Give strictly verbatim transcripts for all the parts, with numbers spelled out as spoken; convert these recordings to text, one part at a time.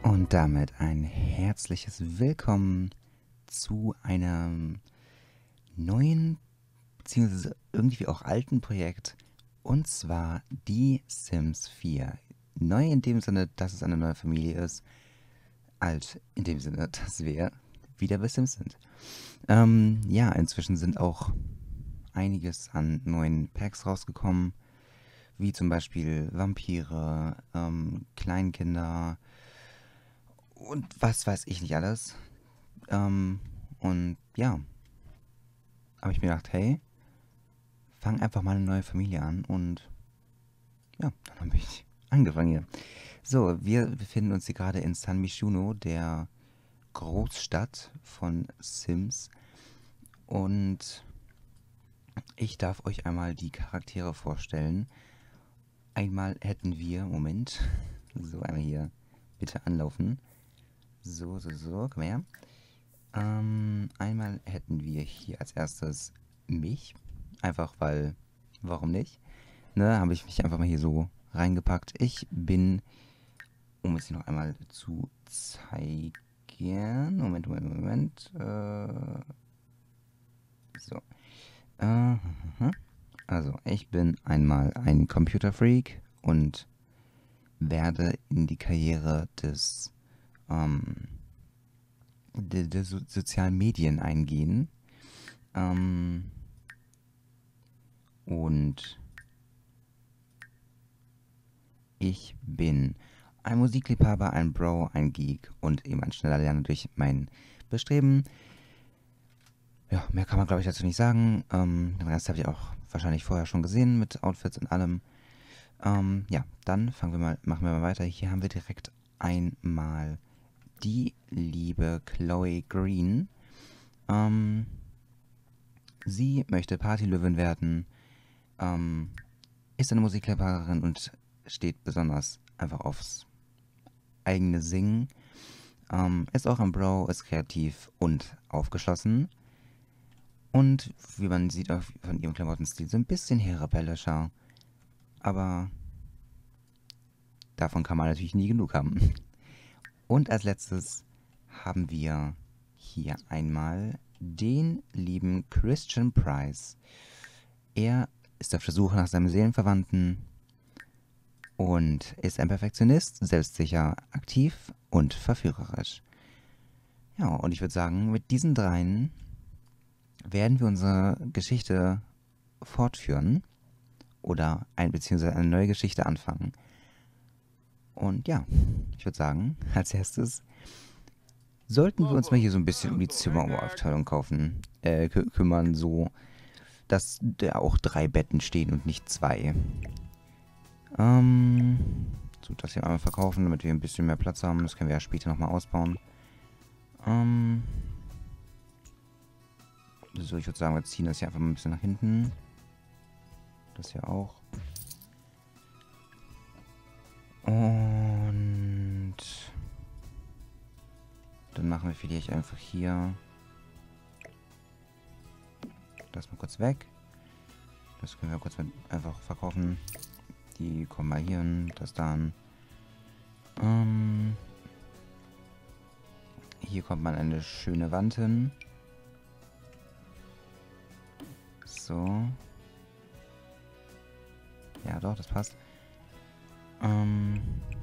Und damit ein herzliches Willkommen zu einem neuen, beziehungsweise irgendwie auch alten Projekt, und zwar die Sims vier. Neu in dem Sinne, dass es eine neue Familie ist, alt in dem Sinne, dass wir wieder bei Sims sind. Ähm, ja, inzwischen sind auch einiges an neuen Packs rausgekommen, wie zum Beispiel Vampire, ähm, Kleinkinder und was weiß ich nicht alles. Ähm, und ja, habe ich mir gedacht, hey, fang einfach mal eine neue Familie an, und ja, dann habe ich angefangen hier. So, wir befinden uns hier gerade in San Myshuno, der Großstadt von Sims, und ich darf euch einmal die Charaktere vorstellen. Einmal hätten wir, Moment, so einmal hier, bitte anlaufen. So, so, so, komm her. Ähm, einmal hätten wir hier als erstes mich. Einfach weil, warum nicht? Ne, habe ich mich einfach mal hier so reingepackt. Ich bin, um es hier noch einmal zu zeigen. Moment, Moment, Moment. Äh, so. Äh, also, ich bin einmal ein Computerfreak und werde in die Karriere des, ähm, der, der so sozialen Medien eingehen. Ähm, und ich bin ein Musikliebhaber, ein Bro, ein Geek und eben ein schneller Lerner durch mein Bestreben. Ja, mehr kann man, glaube ich, dazu nicht sagen. Ähm, den Rest habe ich auch wahrscheinlich vorher schon gesehen mit Outfits und allem. Ähm, ja, dann fangen wir mal, machen wir mal weiter. Hier haben wir direkt einmal die liebe Chloe Green. Ähm, sie möchte Partylöwin werden, ähm, ist eine Musikliebhaberin und steht besonders einfach aufs eigene Singen. Ähm, ist auch ein Bro, ist kreativ und aufgeschlossen. Und wie man sieht auf, von ihrem Klamottenstil, so ein bisschen eher rebellischer. Aber davon kann man natürlich nie genug haben. Und als letztes haben wir hier einmal den lieben Christian Price. Er ist auf der Suche nach seinem Seelenverwandten und ist ein Perfektionist, selbstsicher, aktiv und verführerisch. Ja, und ich würde sagen, mit diesen dreien werden wir unsere Geschichte fortführen oder ein, beziehungsweise eine neue Geschichte anfangen. Und ja, ich würde sagen, als erstes sollten wir uns mal hier so ein bisschen um die Zimmeraufteilung kaufen, äh, kü kümmern, so, dass da auch drei Betten stehen und nicht zwei. Ähm, so, das hier einmal verkaufen, damit wir ein bisschen mehr Platz haben. Das können wir ja später nochmal ausbauen. Ähm, so, ich würde sagen, wir ziehen das hier einfach mal ein bisschen nach hinten. Das hier auch. Und dann machen wir vielleicht einfach hier das mal kurz weg. Das können wir kurz mit einfach verkaufen. Die kommen mal hier hin, das dann. Ähm, hier kommt mal eine schöne Wand hin. So. Ja, doch, das passt. Ähm,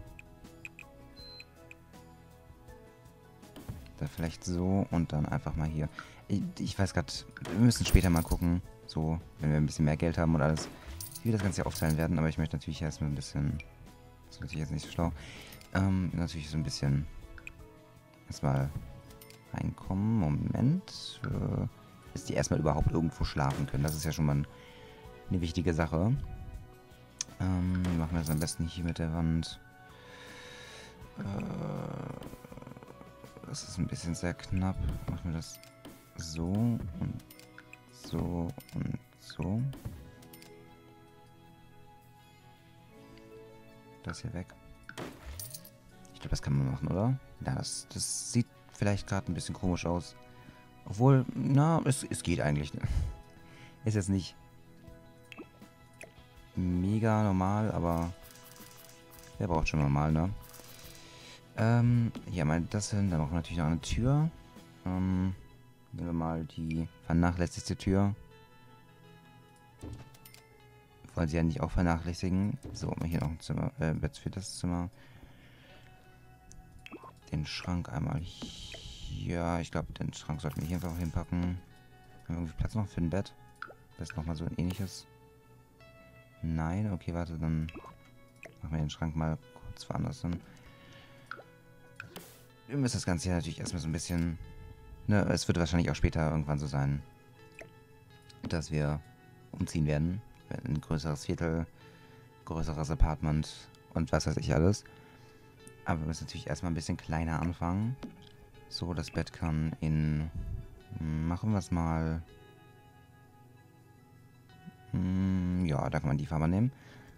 da vielleicht so und dann einfach mal hier. Ich, ich weiß gerade, wir müssen später mal gucken, so, wenn wir ein bisschen mehr Geld haben und alles, wie wir das Ganze hier aufteilen werden. Aber ich möchte natürlich erstmal ein bisschen, das ist natürlich jetzt nicht so schlau, ähm, natürlich so ein bisschen erstmal reinkommen. Moment. Äh, bis die erstmal überhaupt irgendwo schlafen können. Das ist ja schon mal eine wichtige Sache. Ähm, machen wir das am besten hier mit der Wand. Äh, das ist ein bisschen sehr knapp. Machen wir das so und so und so. Das hier weg. Ich glaube, das kann man machen, oder? Ja, das, das sieht vielleicht gerade ein bisschen komisch aus. Obwohl, na, es, es geht eigentlich. Ist jetzt nicht mega normal, aber wer braucht schon normal, ne? Ähm, ja, mal das hin. Dann machen wir natürlich noch eine Tür. Ähm, nehmen wir mal die vernachlässigte Tür. Wollen sie ja nicht auch vernachlässigen. So, haben wir hier noch ein Zimmer, äh, Bett für das Zimmer. Den Schrank einmal hier. Ja, ich glaube, den Schrank sollten wir hier einfach hinpacken. Haben wir irgendwie Platz noch für ein Bett? Das ist nochmal so ein ähnliches. Nein, okay, warte, dann machen wir den Schrank mal kurz woanders hin. Wir müssen das Ganze hier natürlich erstmal so ein bisschen... Ne, es wird wahrscheinlich auch später irgendwann so sein, dass wir umziehen werden. Ein größeres Viertel, größeres Apartment und was weiß ich alles. Aber wir müssen natürlich erstmal ein bisschen kleiner anfangen. So, das Bett kann in... Machen wir es mal... Ja, da kann man die Farbe nehmen.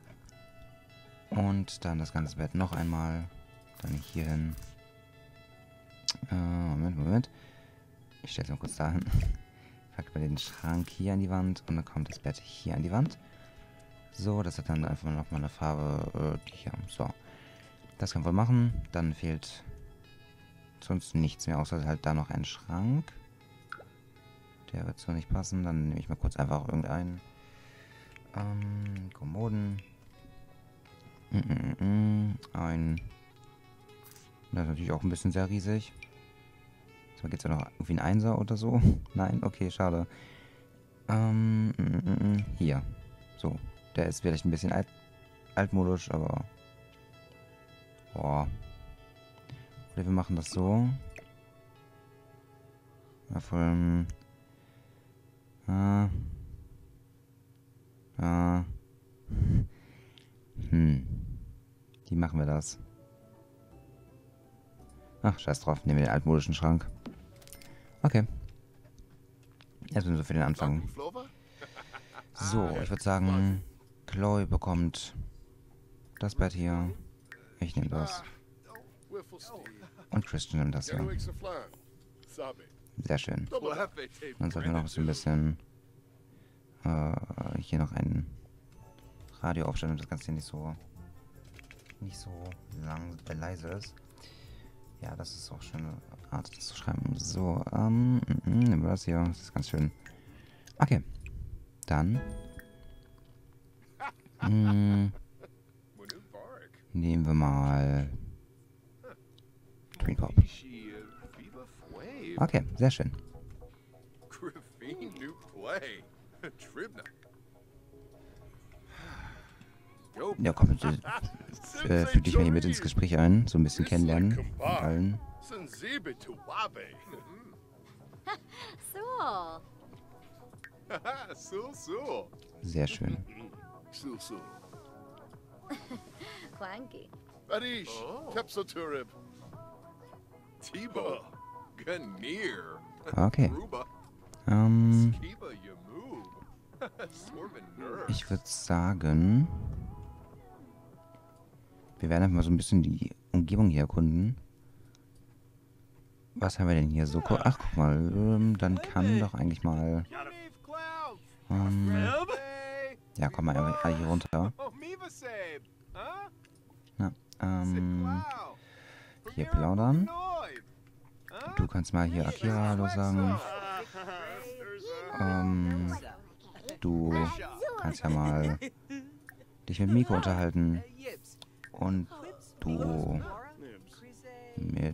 Und dann das ganze Bett noch einmal. Dann hier hin. Äh, Moment, Moment. Ich stelle es mal kurz dahin. Packt mal den Schrank hier an die Wand und dann kommt das Bett hier an die Wand. So, das hat dann einfach noch mal eine Farbe, äh, die hier. So. Das können wir machen. Dann fehlt sonst nichts mehr, außer halt da noch ein Schrank. Der wird so nicht passen. Dann nehme ich mal kurz einfach irgendeinen. Ähm, Kommoden. Mm -mm -mm. Ein. Das ist natürlich auch ein bisschen sehr riesig. So, geht's ja noch irgendwie ein Einser oder so? Nein? Okay, schade. Ähm, mm -mm -mm. Hier. So. Der ist vielleicht ein bisschen alt, altmodisch, aber... Boah. Oder wir machen das so. Ja, vor allem... Ah... Ah. Hm. Wie machen wir das? Ach, scheiß drauf. Nehmen wir den altmodischen Schrank. Okay. Erstmal so für den Anfang. So, ich würde sagen, Chloe bekommt das Bett hier. Ich nehme das. Und Christian nimmt das hier. Sehr schön. Dann sollten wir noch so ein bisschen... Äh, hier noch ein Radio aufstellen, damit das Ganze hier nicht so nicht so lang äh, leise ist. Ja, das ist auch schon eine Art, das zu schreiben. So, ähm, nehmen wir das hier. Das ist ganz schön. Okay. Dann mh, nehmen wir mal Twin Pop. Okay, sehr schön. Ja, komm, bitte, äh, füg dich mal hier mit ins Gespräch ein. So ein bisschen kennenlernen. Mit allen. Sehr schön. Okay. Ähm... Ich würde sagen, wir werden einfach mal so ein bisschen die Umgebung hier erkunden. Was haben wir denn hier so? Ach, guck mal, ähm, dann kann doch eigentlich mal... Ähm, ja, komm mal einfach hier runter. Na, ähm, hier plaudern. Du kannst mal hier Akira Hallo sagen. Ähm... Du kannst ja mal dich mit Miko unterhalten. Und du mit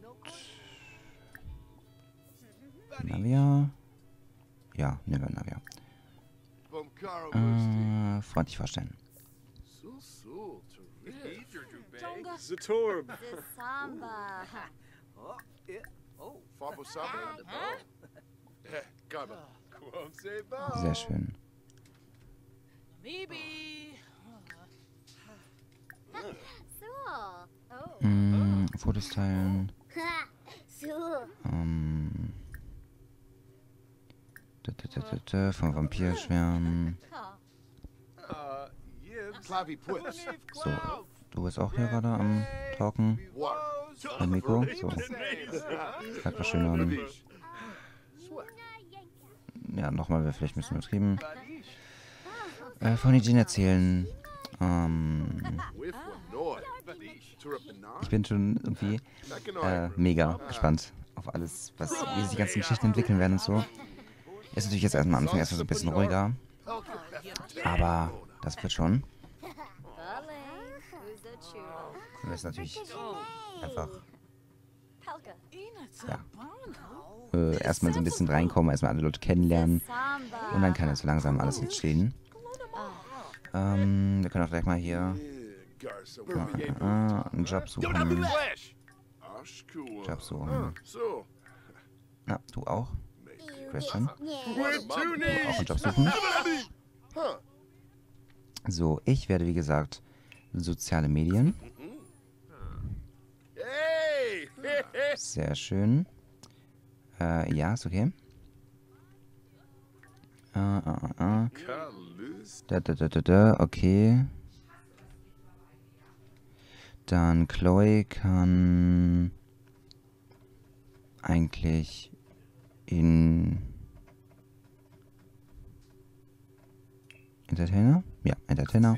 Navia. Ja, nehmen wir Navia. Äh, freundlich vorstellen. Sehr schön. Mm, Fotos teilen. Ähm, da, da, da, da, da, vom Vampir schwärmen. So, du bist auch hier gerade am Talken. Mit Miko. So. Bleibt was schön an. Ja, nochmal wäre vielleicht ein bisschen übertrieben. Äh, von Eugene erzählen. Ähm, Ich bin schon irgendwie äh, mega gespannt auf alles, was, wie sich die ganzen Geschichten entwickeln werden und so. Ist natürlich jetzt erstmal am Anfang erstmal so ein bisschen ruhiger. Aber das wird schon. Und das ist natürlich einfach, ja, äh, erstmal so ein bisschen reinkommen, erstmal alle Leute kennenlernen. Und dann kann jetzt so langsam alles entstehen. Ähm, wir können auch gleich mal hier äh, äh, einen Job suchen. Job suchen. Na, du auch? Christian? Du auch einen Job suchen? So, ich werde wie gesagt soziale Medien. Sehr schön. Äh, ja, ist okay. Äh, äh, äh. Da, da, da, da, da, okay. Dann Chloe kann eigentlich in Entertainer? Ja, Entertainer.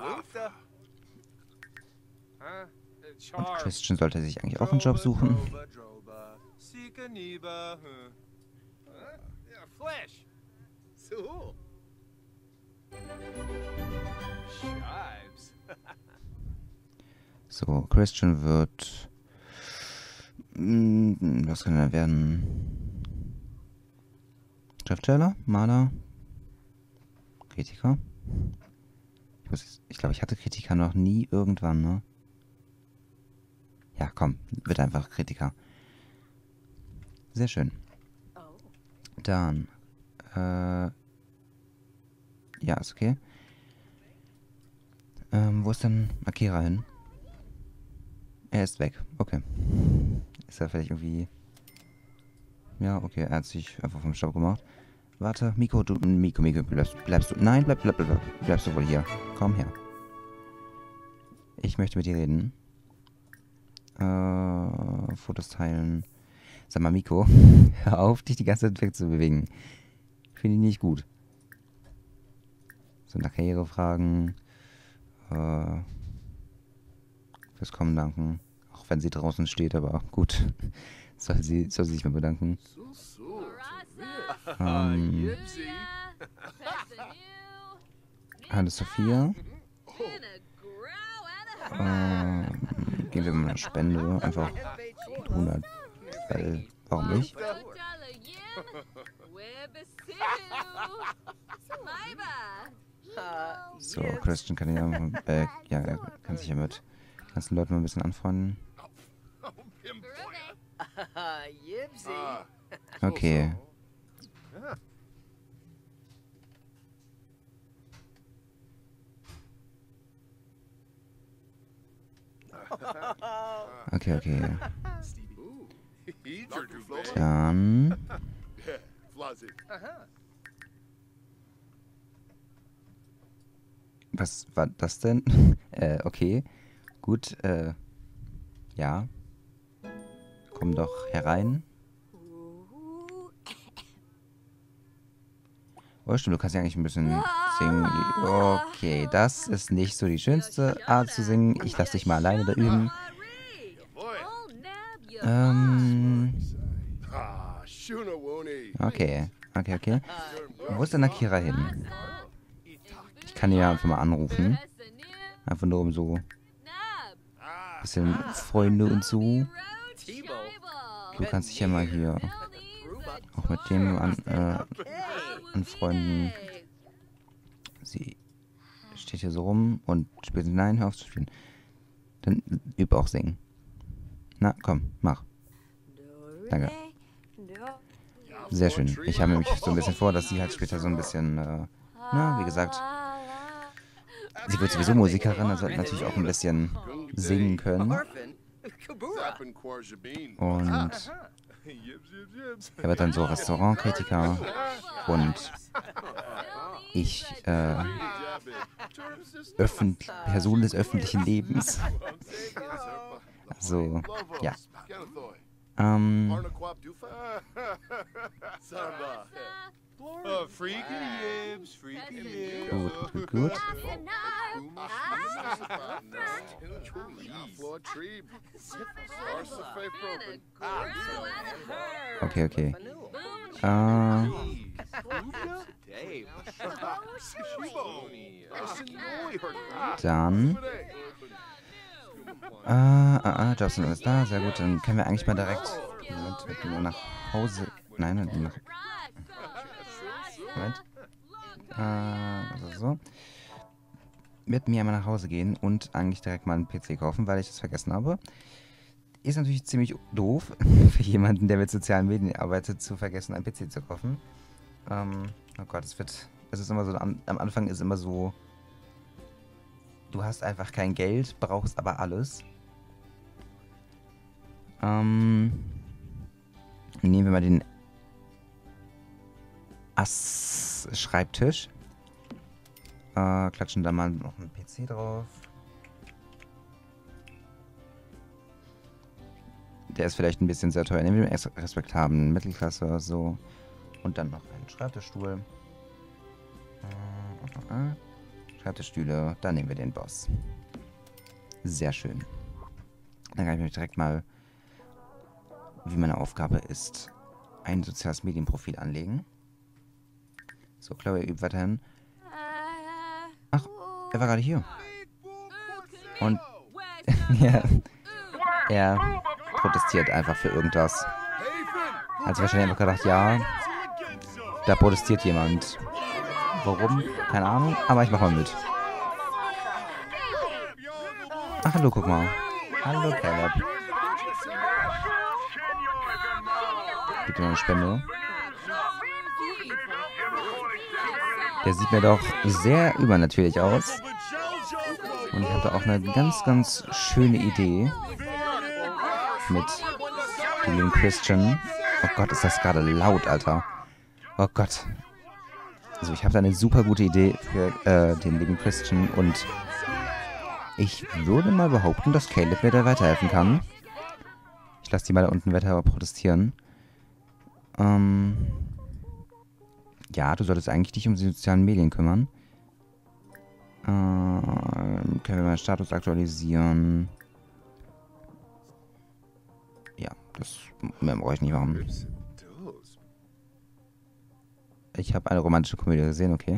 Und Christian sollte sich eigentlich auch einen Job suchen. So, Christian wird... Mh, was kann er werden? Schriftsteller? Maler? Kritiker? Ich, muss, ich glaube, ich hatte Kritiker noch nie irgendwann, ne? Ja, komm, wird einfach Kritiker. Sehr schön. Dann, äh... ja, ist okay. Ähm, wo ist denn Akira hin? Er ist weg. Okay. Ist er vielleicht irgendwie... Ja, okay, er hat sich einfach vom Staub gemacht. Warte, Miko, du... Miko, Miko, bleibst, bleibst du... Nein, bleib, bleib, bleib, bleib. Bleibst du wohl hier. Komm her. Ich möchte mit dir reden. Äh, Fotos teilen. Sag mal, Miko, hör auf, dich die ganze Zeit wegzubewegen. Finde ich nicht gut. So nach Karriere fragen. Äh... Fürs Kommen danken. Auch wenn sie draußen steht, aber gut. Soll sie, soll sie sich mal bedanken. Ähm, Hallo Sophia. Ähm, geben wir mal eine Spende. Einfach hundert. Weil, warum nicht? So, Christian kann ja, äh, ja, kann sich ja mit ganzen Leuten mal ein bisschen anfreunden. Okay. Okay, okay. Dann... Was war das denn? äh, okay. Gut, äh... ja. Komm doch herein. Oh, stimmt, du kannst ja eigentlich ein bisschen singen. Okay, das ist nicht so die schönste Art zu singen. Ich lass dich mal alleine da üben. Ähm... Okay, okay, okay. Wo ist denn Akira hin? Ich kann ihn ja einfach mal anrufen. Einfach nur um so... bisschen Freunde und so. Du kannst dich ja mal hier auch mit dem an, äh, anfreunden. Sie steht hier so rum und spielt. Nein, hör auf zu spielen. Dann üb auch singen. Na, komm, mach. Danke. Sehr schön. Ich habe nämlich so ein bisschen vor, dass sie halt später so ein bisschen, äh, na, wie gesagt, sie wird sowieso Musikerin, also hat natürlich auch ein bisschen singen können. Und er wird dann so Restaurantkritiker und ich, äh, öffentlich, Person des öffentlichen Lebens. Also, ja. Ähm. Gut, gut, gut. Okay, okay. Äh... Dann... Äh, äh, äh, Jobson ist da, sehr gut. Dann können wir eigentlich mal direkt... Moment, wir gehen nach Hause... Nein, nein, nach... Moment. Äh, also so. Mit mir mal nach Hause gehen und eigentlich direkt mal einen P C kaufen, weil ich das vergessen habe. Ist natürlich ziemlich doof, für jemanden, der mit sozialen Medien arbeitet, zu vergessen, einen P C zu kaufen. Ähm, oh Gott, es wird... Es ist immer so, am, am Anfang ist immer so... Du hast einfach kein Geld, brauchst aber alles. Ähm... Nehmen wir mal den Ass-Schreibtisch. Äh, klatschen da mal noch einen P C drauf. Der ist vielleicht ein bisschen sehr teuer. Nehmen wir den respektablen Mittelklasse, so. Und dann noch einen Schreibtischstuhl. Äh, äh, äh. Schreibtischstühle, dann nehmen wir den Boss. Sehr schön. Dann kann ich mich direkt mal, wie meine Aufgabe ist, ein soziales Medienprofil anlegen. So, Chloe übt weiterhin. Ach, er war gerade hier. Und ja, er protestiert einfach für irgendwas. Also wahrscheinlich einfach gedacht, ja, da protestiert jemand. Warum? Keine Ahnung, aber ich mach mal mit. Ach, hallo, guck mal. Hallo, Caleb. Gibt mir eine Spende. Der sieht mir doch sehr übernatürlich aus. Und ich hatte auch eine ganz, ganz schöne Idee. Mit dem Christian. Oh Gott, ist das gerade laut, Alter. Oh Gott. Also ich habe da eine super gute Idee für äh, den lieben Christian. Und ich würde mal behaupten, dass Caleb mir da weiterhelfen kann. Ich lasse die mal da unten weiter protestieren. Ähm... Ja, du solltest eigentlich dich um die sozialen Medien kümmern. Ähm, können wir mal Status aktualisieren? Ja, das mehr brauche ich nicht machen. Ich habe eine romantische Komödie gesehen, okay.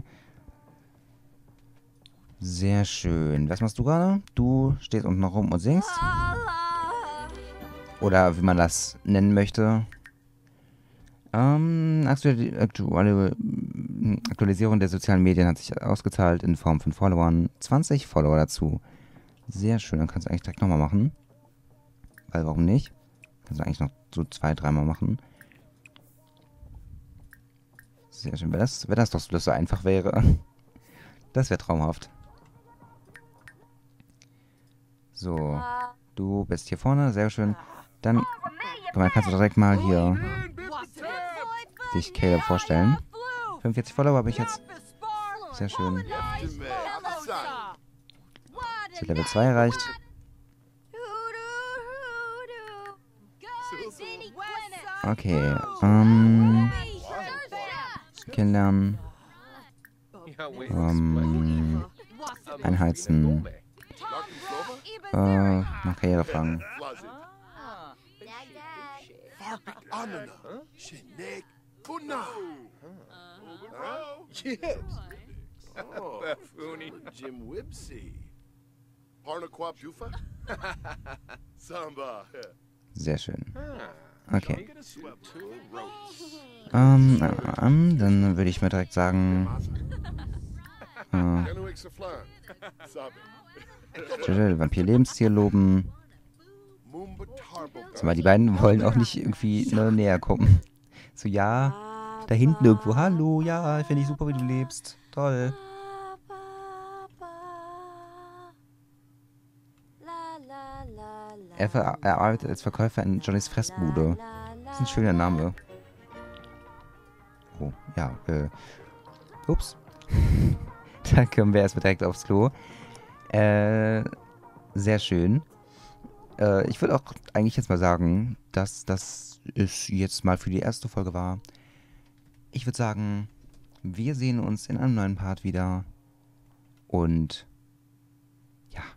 Sehr schön. Was machst du gerade? Du stehst unten noch rum und singst? Oder wie man das nennen möchte. Ähm, aktuelle, aktuelle Aktualisierung der sozialen Medien hat sich ausgezahlt in Form von Followern. zwanzig Follower dazu. Sehr schön, dann kannst du eigentlich direkt nochmal machen. Weil, warum nicht? Kannst du eigentlich noch so zwei, dreimal machen. Sehr schön. Wenn das, wenn das doch so einfach wäre. Das wäre traumhaft. So, du bist hier vorne, sehr schön. Dann, dann kannst du direkt mal hier dich Caleb vorstellen. fünfundvierzig Follower habe ich jetzt. Sehr schön. Zu Level zwei erreicht. Okay, ähm... kennenlernen. Ähm... Einheizen. Äh, nach Karriere fragen. Jim Wibsey. Parnaquap Jufa? Samba. Sehr schön. Okay. Ähm, ähm, dann würde ich mir direkt sagen... Äh, Vampir-Lebenstier loben. Zumal die beiden wollen auch nicht irgendwie ne, näher kommen. So, ja, da hinten irgendwo. Hallo, ja, finde ich super, wie du lebst. Toll. Er, ver er arbeitet als Verkäufer in Johnnys Fressbude. Das ist ein schöner Name. Oh, ja, äh. Ups. Da kommen wir erstmal direkt aufs Klo. Äh, sehr schön. Äh, ich würde auch eigentlich jetzt mal sagen, dass das es jetzt mal für die erste Folge war. Ich würde sagen, wir sehen uns in einem neuen Part wieder. Und ja,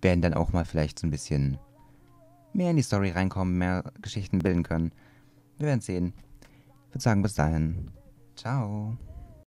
werden dann auch mal vielleicht so ein bisschen mehr in die Story reinkommen, mehr Geschichten bilden können. Wir werden sehen. Ich würde sagen, bis dahin. Ciao.